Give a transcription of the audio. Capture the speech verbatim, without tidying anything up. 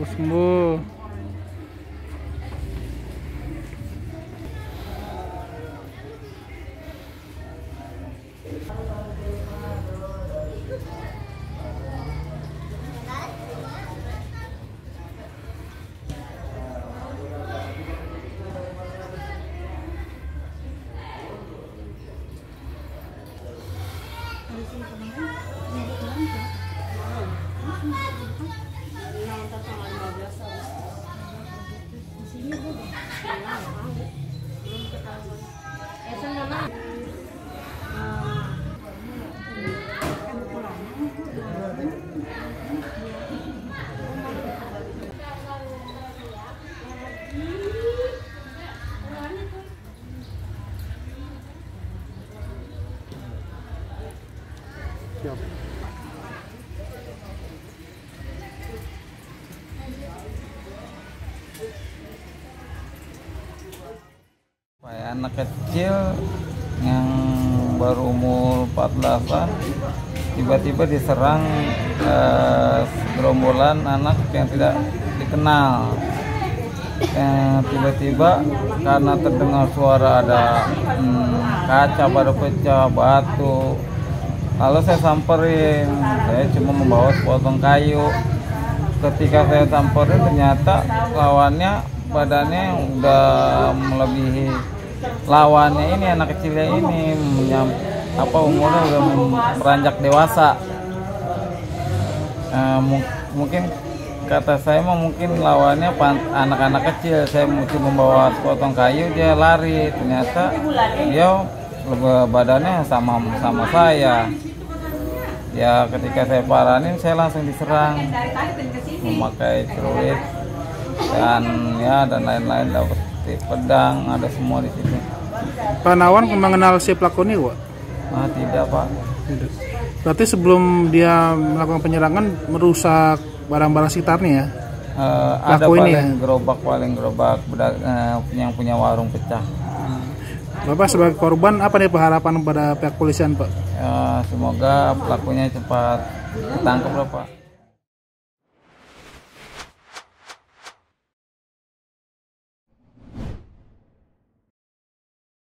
Semoga sembuh. Supaya anak kecil yang baru umur empat belasan tiba-tiba diserang eh, gerombolan anak yang tidak dikenal. Tiba-tiba eh, karena terdengar suara ada hmm, kaca pada pecah, batu. Lalu saya samperin, saya cuma membawa sepotong kayu. Ketika saya samperin ternyata lawannya badannya udah melebihi lawannya ini, anak kecilnya ini menyam, apa umurnya udah beranjak dewasa. Uh, mungkin kata saya mah mungkin lawannya anak-anak kecil. Saya mesti membawa sepotong kayu, dia lari, ternyata dia badannya sama sama saya. Ya ketika saya paranin saya langsung diserang memakai celurit dan ya dan lain-lain, dapat pedang, ada semua di situ. Pak Nawan mengenal si pelaku ini, Pak? Ah, tidak, Pak. Tidak. Berarti sebelum dia melakukan penyerangan merusak barang-barang sekitarnya ya? Uh, ada ini paling ya? gerobak, paling gerobak uh, yang punya warung pecah. Bapak sebagai korban apa nih Pak harapan pada pihak polisian, Pak? Uh, semoga pelakunya cepat ditangkap, Pak.